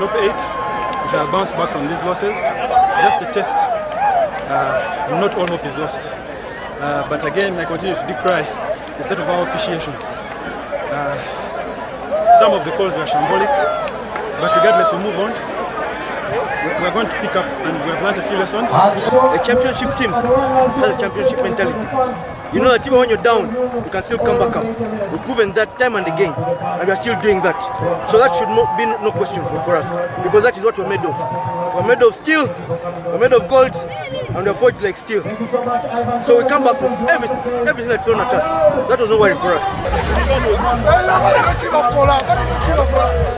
top 8. We shall bounce back from these losses. It's just a test. Not all hope is lost. But again, I continue to decry the state of our officiation. Some of the calls were shambolic, but regardless, we move on. We are going to pick up, and we have learned a few lessons. A championship team has a championship mentality. You know that even when you're down, you can still come back up. We've proven that time and again, and we are still doing that. So that should be no question for us, because that is what we're made of. We're made of steel, we're made of gold, and we're forged like steel. So we come back from everything that's thrown at us. That was no worry for us.